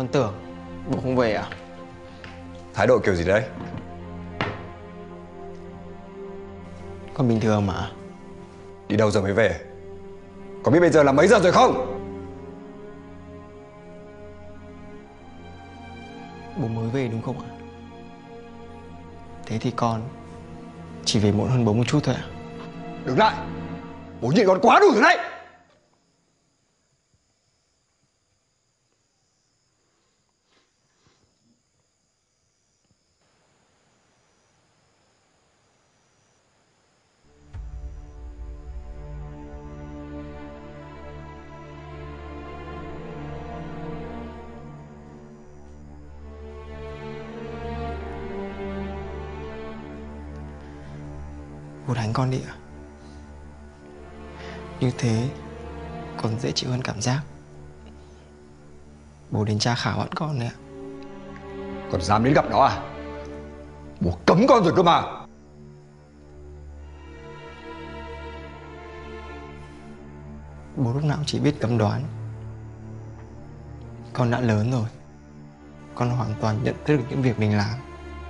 Con tưởng bố không về à? Thái độ kiểu gì đấy? Con bình thường mà. Đi đâu giờ mới về? Có biết bây giờ là mấy giờ rồi không? Bố mới về đúng không ạ? Thế thì con chỉ về muộn hơn bố một chút thôi ạ. Đứng lại! Bố nhịn con quá đủ rồi đấy! Bố đánh con đi ạ. Như thế còn dễ chịu hơn cảm giác bố đến tra khảo bọn con đấy ạ. Còn dám đến gặp nó à? Bố cấm con rồi cơ mà. Bố lúc nào cũng chỉ biết cấm đoán. Con đã lớn rồi, con hoàn toàn nhận thức được những việc mình làm.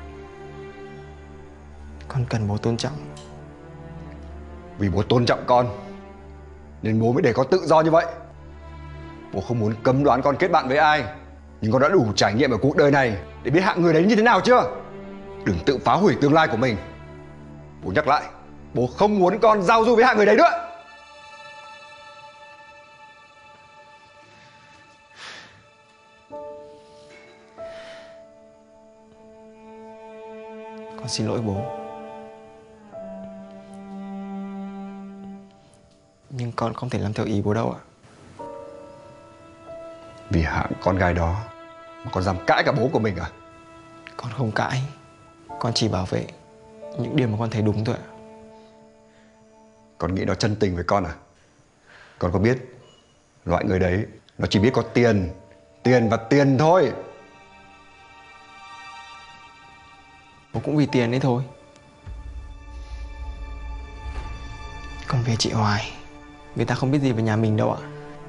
Con cần bố tôn trọng. Vì bố tôn trọng con nên bố mới để con tự do như vậy. Bố không muốn cấm đoán con kết bạn với ai, nhưng con đã đủ trải nghiệm ở cuộc đời này để biết hạng người đấy như thế nào chưa? Đừng tự phá hủy tương lai của mình. Bố nhắc lại, bố không muốn con giao du với hạng người đấy nữa. Con xin lỗi bố. Nhưng con không thể làm theo ý bố đâu ạ. Vì hạng con gái đó mà con dám cãi cả bố của mình à? Con không cãi. Con chỉ bảo vệ những điều mà con thấy đúng thôi ạ. Con nghĩ nó chân tình với con à? Con có biết loại người đấy nó chỉ biết có tiền, tiền và tiền thôi. Bố cũng vì tiền đấy thôi. Còn về chị Hoài, người ta không biết gì về nhà mình đâu ạ.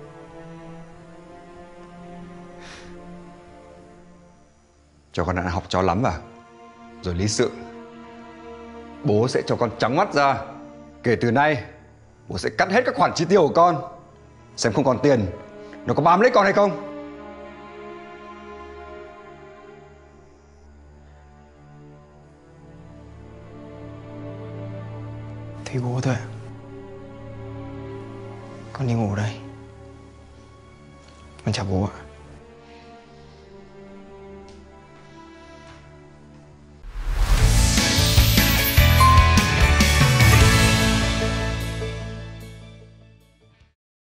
Cho con ăn học chó lắm à? Rồi lý sự. Bố sẽ cho con trắng mắt ra. Kể từ nay bố sẽ cắt hết các khoản chi tiêu của con. Xem không còn tiền, nó có bám lấy con hay không. Thì bố thôi ạ. Con đi ngủ đây. Con chào bố ạ.